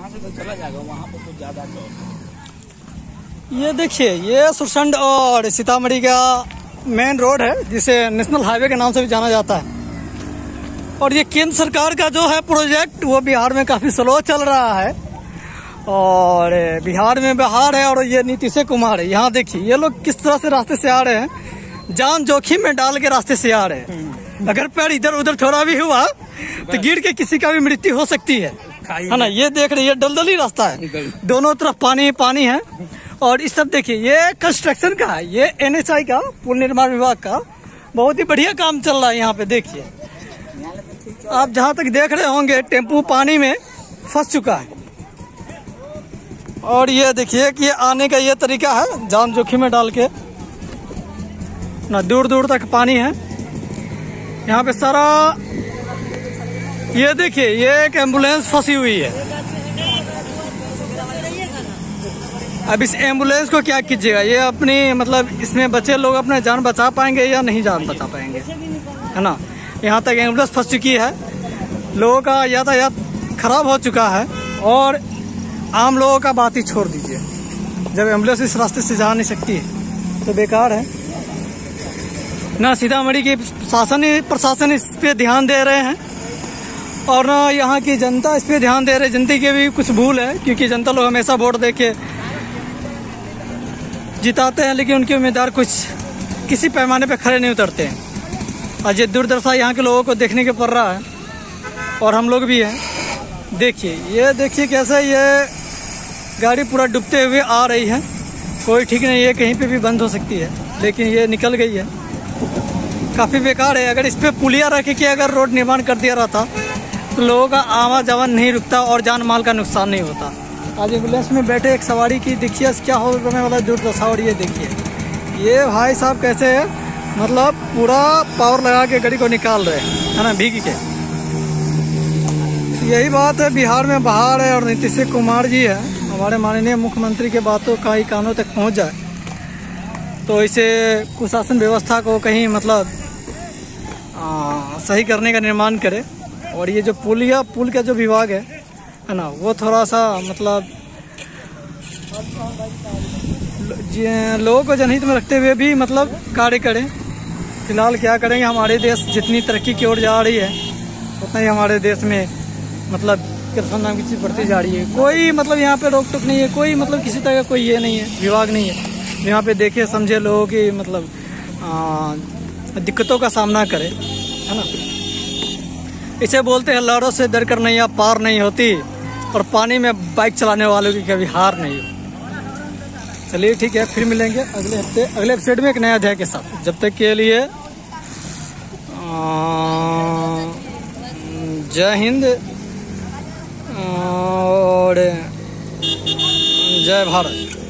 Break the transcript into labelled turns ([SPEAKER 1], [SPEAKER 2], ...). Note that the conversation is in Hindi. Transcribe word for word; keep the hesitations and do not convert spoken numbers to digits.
[SPEAKER 1] यहाँ से तो चला जाएगा, वहाँ पर कुछ ज्यादा चौक।
[SPEAKER 2] ये देखिए, ये सुरसंड और सीतामढ़ी का मेन रोड है, जिसे नेशनल हाईवे के नाम से भी जाना जाता है। और ये केंद्र सरकार का जो है प्रोजेक्ट, वो बिहार में काफी स्लो चल रहा है। और बिहार में बिहार है और ये नीतीश कुमार है। यहाँ देखिए ये लोग किस तरह से रास्ते से आ रहे हैं, जान जोखिम में डाल के रास्ते से आ रहे हैं। अगर पैर इधर उधर थोड़ा भी हुआ तो गिर के किसी का भी मृत्यु हो सकती है, है ना। ये देख रहे, ये दलदली रास्ता है, दोनों तरफ पानी पानी है। और इस तरफ देखिए, ये कंस्ट्रक्शन का है, ये एन एच आई का, पुल निर्माण विभाग का बहुत ही बढ़िया काम चल रहा है। यहाँ पे देखिए, आप जहाँ तक देख रहे होंगे टेम्पू पानी में फंस चुका है। और ये देखिए कि ये आने का ये तरीका है, जान जोखिम में डाल के ना, दूर दूर तक पानी है यहाँ पे सारा। ये देखिए, ये एक एम्बुलेंस फंसी हुई है। अब इस एम्बुलेंस को क्या कीजिएगा, ये अपनी मतलब इसमें बच्चे लोग अपना जान बचा पाएंगे या नहीं जान बचा पाएंगे, है ना। यहाँ तक एम्बुलेंस फंस चुकी है, लोगों का यातायात खराब हो चुका है। और आम लोगों का बात ही छोड़ दीजिए, जब एम्बुलेंस इस रास्ते से जा नहीं सकती है तो बेकार है ना। सीतामढ़ी की शासन प्रशासन इस पे ध्यान दे रहे हैं और ना यहाँ की जनता इस पे ध्यान दे रही है। जनता की भी कुछ भूल है, क्योंकि जनता लोग हमेशा वोट दे के जिताते हैं, लेकिन उनके उम्मीदवार कुछ किसी पैमाने पे खड़े नहीं उतरते हैं। और ये दुर्दशा यहाँ के लोगों को देखने के पड़ रहा है, और हम लोग भी हैं। देखिए, ये देखिए कैसे ये गाड़ी पूरा डूबते हुए आ रही है, कोई ठीक नहीं है, कहीं पे भी बंद हो सकती है, लेकिन ये निकल गई है। काफ़ी बेकार है। अगर इस पर पुलिया रख के अगर रोड निर्माण कर दिया रहता तो लोगों का आवाजावन नहीं रुकता और जान माल का नुकसान नहीं होता। आज एम्बुलेंस में बैठे एक सवारी की देखिए क्या होने वाला दुर्दशा। और ये देखिए, ये भाई साहब कैसे है, मतलब पूरा पावर लगा के गाड़ी को निकाल रहे हैं, है ना, भीग के। यही बात है, बिहार में बहार है और नीतीश कुमार जी है, हमारे माननीय मुख्यमंत्री के बातों का ही कानों तक पहुंच जाए तो इसे कुशासन व्यवस्था को कहीं मतलब आ, सही करने का निर्माण करे। और ये जो पुलिया पुल का जो विभाग है है ना, वो थोड़ा सा मतलब लोगों को जनहित में रखते हुए भी मतलब कार्य करें। फिलहाल क्या करेंगे, हमारे देश जितनी तरक्की की ओर जा रही है उतना ही हमारे देश में मतलब करप्शन नाम की चीज बढ़ती जा रही है। कोई मतलब यहाँ पे रोक टोक नहीं है, कोई मतलब किसी तरह का कोई ये नहीं है, विभाग नहीं है यहाँ पे देखे समझे लोगों की मतलब आ, दिक्कतों का सामना करे, है ना। इसे बोलते हैं लहरों से डर कर नैया पार नहीं होती, और पानी में बाइक चलाने वालों की कभी हार नहीं हो। चलिए ठीक है, फिर मिलेंगे अगले हफ्ते अगले एपिसोड में एक नया अध्याय के साथ। जब तक के लिए जय हिंद और जय भारत।